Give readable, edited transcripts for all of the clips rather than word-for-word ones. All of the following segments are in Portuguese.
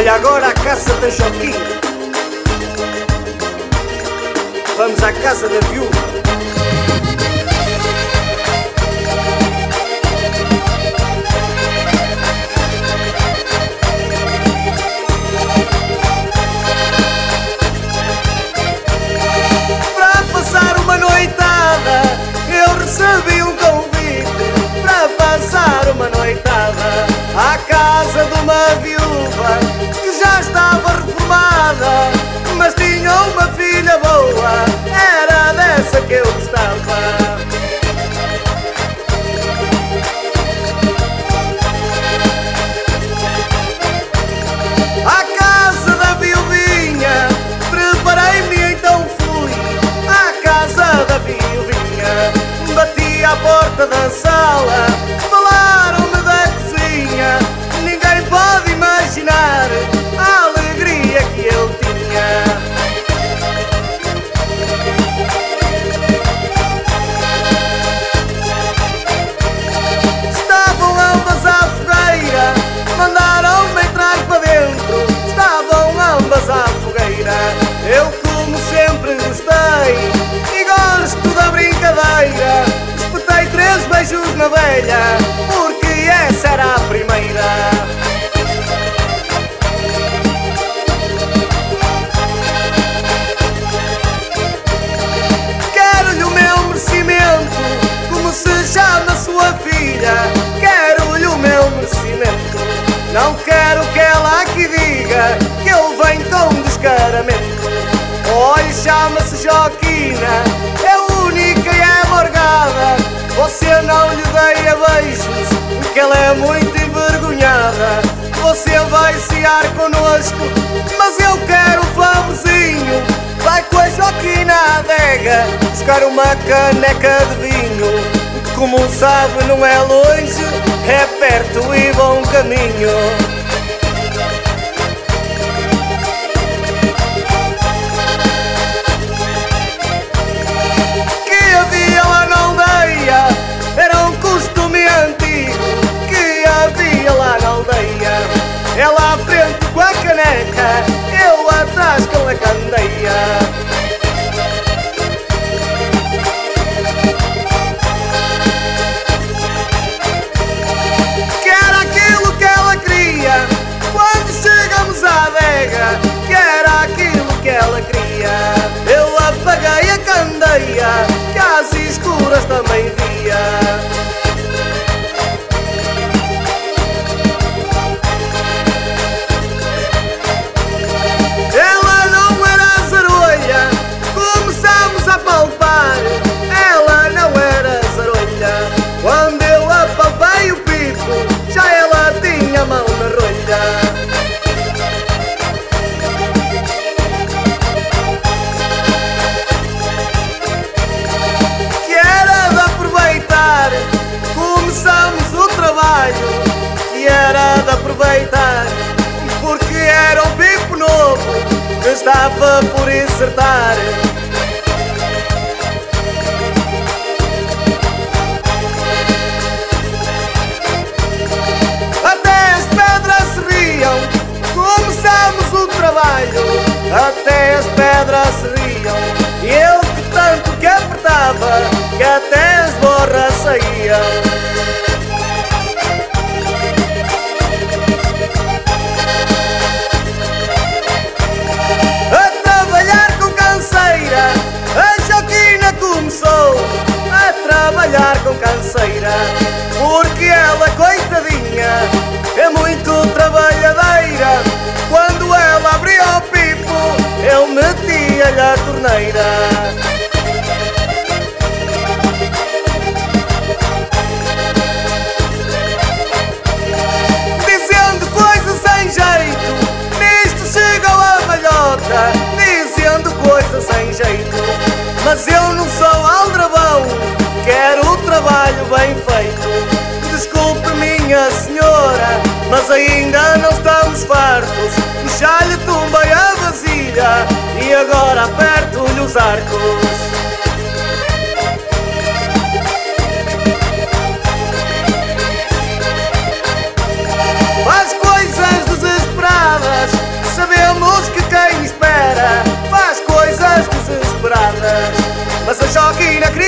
Olha agora a caça da Joquina. Vamos à casa da viúva. Para passar uma noitada, eu recebi um convite. Para passar uma noitada à casa de uma viúva que já estava reformada, mas tinha uma filha boa, era dessa que eu gostava. À casa da viuvinha, preparei-me, então fui à casa da viuvinha. Bati à porta da sala, falaram-me da cozinha. Ninguém pode imaginar a alegria que eu tinha. Estavam ambas à fogueira, mandaram-me entrar para dentro. Estavam ambas à fogueira, eu como sempre gostei e gosto da brincadeira. Espetei 3 beijos na velha, porque essa era a primeira. Quero-lhe o meu merecimento, como se chama sua filha. Quero-lhe o meu merecimento, não quero que ela aqui diga que eu venho com descaramento. Olha, chama-se Joquina, é única e é morgada. Você não lhe deia beijos, porque ela é muito envergonhada. Você vai cear connosco, mas eu quero o favorzinho. Vai com a Joquina à adega buscar uma caneca de vinho. Como sabe, não é longe, é perto e bom caminho. Era um costume antigo que havia lá na aldeia. Ela à frente com a caneca, eu atrás com a candeia. Que era aquilo que ela queria quando chegamos à adega, que era aquilo que ela queria. Eu apaguei a candeia, que às escuras também via. Ela não era zarolha, começamos a palpar. Ela não era zarolha, quando eu apalpei o pico, já ela tinha a mão na rolha. Começamos o trabalho e era de aproveitar, porque era um pipo novo que estava por insertar. Até as pedras se riam, começamos o trabalho. Até as pedras se riam, e eu que tanto que apertava, que até as borras saíam. A trabalhar com canseira,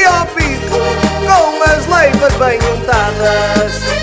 ao pico, com as leivas bem untadas.